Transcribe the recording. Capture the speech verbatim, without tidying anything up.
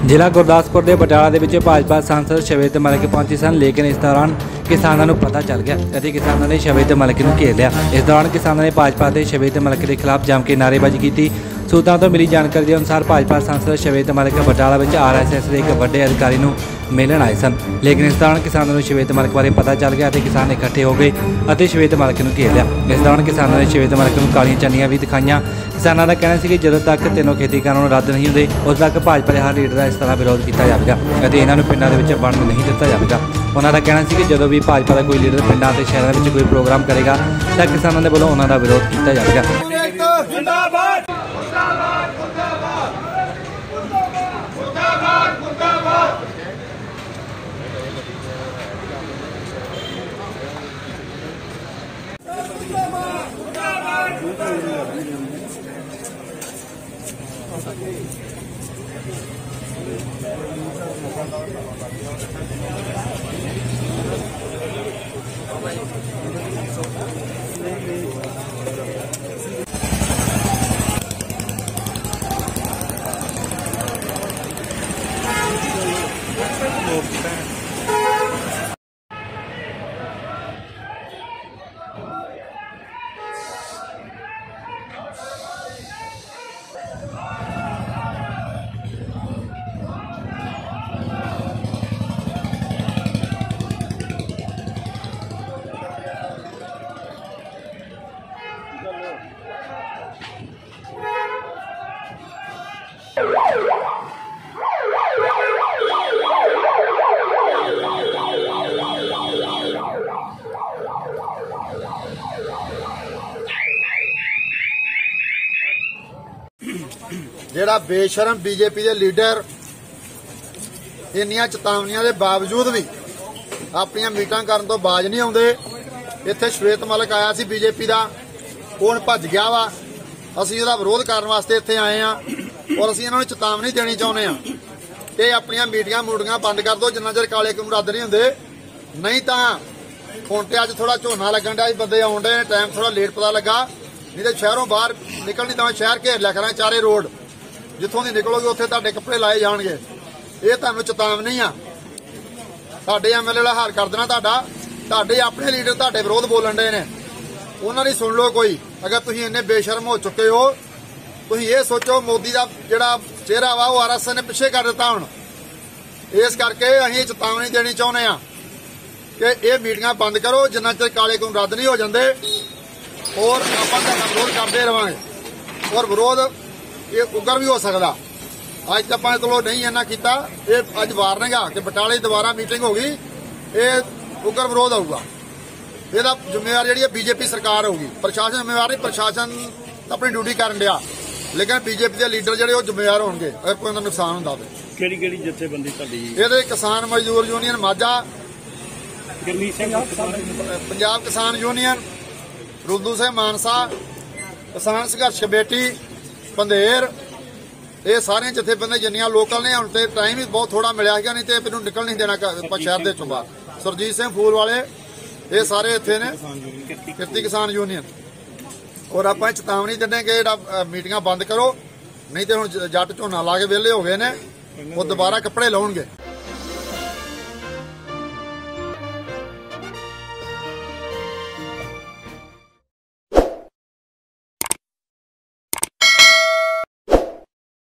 ਜ਼ਿਲ੍ਹਾ ਗੁਰਦਾਸਪੁਰ ਦੇ ਬਟਾਲਾ ਦੇ ਵਿੱਚ ਭਾਜਪਾ सांसद ਸ਼ਵੇਤ ਮਲਿਕ ਪਹੁੰਚੇ ਸਨ, ਲੇਕਿਨ ਇਸ ਦੌਰਾਨ ਕਿਸਾਨਾਂ ਨੂੰ ਪਤਾ ਚੱਲ ਗਿਆ ਅਤੇ ਕਿਸਾਨਾਂ ਨੇ ਸ਼ਵੇਤ ਮਲਿਕ ਨੂੰ ਘੇਰ ਲਿਆ। ਇਸ ਦੌਰਾਨ ਕਿਸਾਨਾਂ ਨੇ ਭਾਜਪਾ ਦੇ ਸ਼ਵੇਤ ਮਲਿਕ ਦੇ ਖਿਲਾਫ ਜੰਮ ਕੇ ਨਾਅਰੇਬਾਜ਼ੀ ਕੀਤੀ। सूत्रों तो मिली जानकारी के अनुसार भाजपा सांसद शवेत मलिक बटाला में आर एस एस के एक बड़े अधिकारी मिलन आए सन, लेकिन इस दौरान किसानों को शवेत मलिक बारे पता चल गया तो किसान इकट्ठे हो गए और शवेत मलिक को घेर लिया। इस दौरान किसानों ने शवेत मलिक को कालियां चन्नियां भी दिखाईयां। किसानों का कहना है कि जदों तक तीनों खेती कानून रद्द नहीं होते उस तक भाजपा के हर लीडर का इस तरह विरोध किया जाएगा और इन्होंने पिंडों के बनने नहीं दिता जाएगा। उन्होंने का कहना है कि जो भी भाजपा का कोई लीडर पिंडों के शहरों में कोई प्रोग्राम करेगा तो किसानों के वालों उन्होंने विरोध किया जाएगा। ਜਿਹੜਾ ਬੇਸ਼ਰਮ बीजेपी ਦੇ ਲੀਡਰ ਇੰਨੀਆਂ ਚੇਤਾਵਨੀਆਂ ਦੇ ਬਾਵਜੂਦ ਵੀ ਆਪਣੀਆਂ ਮੀਟਾਂ ਕਰਨ ਤੋਂ ਬਾਜ ਨਹੀਂ ਆਉਂਦੇ। ਇੱਥੇ ਸ਼ਵੇਤ ਮਲਿਕ ਆਇਆ ਸੀ बीजेपी ਦਾ, ਹੁਣ ਭੱਜ ਗਿਆ ਵਾ। ਅਸੀਂ ਉਹਦਾ ਵਿਰੋਧ ਕਰਨ ਵਾਸਤੇ ਇੱਥੇ ਆਏ ਆ ਔਰ ਅਸੀਂ ਇਹਨਾਂ ਨੂੰ ਚੇਤਾਵਨੀ ਦੇਣੀ ਚਾਹੁੰਦੇ ਆ ਕਿ ਆਪਣੀਆਂ ਮੀਟਿੰਗਾਂ ਮੂਟੀਆਂ ਬੰਦ ਕਰ ਦਿਓ ਜਿੰਨਾ ਚਿਰ ਕਾਲੇ ਕਾਨੂੰਨ ਰੱਦ ਨਹੀਂ ਹੁੰਦੇ। ਨਹੀਂ ਤਾਂ ਹੁਣ ਤੇ ਅੱਜ ਥੋੜਾ ਝੋਨਾ ਲੱਗਣ ਦਾ ਬੰਦੇ ਆਉਣ ਦੇ ਟਾਈਮ ਥੋੜਾ ਲੇਟ ਪਤਾ ਲੱਗਾ, नहीं तो शहरों बाहर निकलनी तो शहर घेर लिया करा चारे रोड जिथों दी निकलोगे उत्थे तुहाडे कपड़े लाए जाणगे। ये तुहानूं चेतावनी आ, साडे एम एल ए दा हाल कर देना तुहाडा। तुहाडे अपने लीडर तुहाडे विरोध बोलन डे ने, उन्हां दी सुन लो कोई। अगर तुसीं इन्ने बेशर्म हो चुके हो, तुसीं ये सोचो मोदी दा जिहड़ा चेहरा वा वो आर एस एस ने पिछे कर दिता। हुण इस करके असीं चेतावनी देनी चाहुंदे आ कि ये मीटिंगां बंद करो जिन्ना चिर काले कानून रद्द नहीं हो जांदे और आप विरोध करते रहांगे और विरोध ये उग्र भी हो सकता। अज तो अपने चलो नहीं इन्ना किया, ये अज वार्निंग आ कि बटाले दोबारा मीटिंग होगी, ये उग्र विरोध आऊगा। यदा जिम्मेवार जी बीजेपी सरकार होगी, प्रशासन जिम्मेवार नहीं। प्रशासन अपनी ड्यूटी कर दिया, लेकिन बीजेपी के लीडर जो जिम्मेवार होंगे अगर कोई नुकसान होंगे तो। किहड़ी किहड़ी जथेबंदी तुहाडी? ये किसान मजदूर यूनियन माझा, पंजाब किसान यूनियन, रुद्दू सिंह मानसा, किसान संघर्ष कमेटी पंधेर, ये सारे जथेबंदी जिन्नियां लोकल ने। हुण ते टाइम भी बहुत थोड़ा मिलिया है, नहीं तो मैनूं निकल नहीं देना शहर दे चों बाहर। सुरजीत सिंह फूल वाले ये सारे इत्थे ने, किरती किसान यूनियन। और आपां चेतावनी दिंदे कि जिहड़ा मीटिंगां बंद करो, नहीं तो हुण जट झोना ला के विहले हो गए ने, वो दोबारा कपड़े लाउणगे।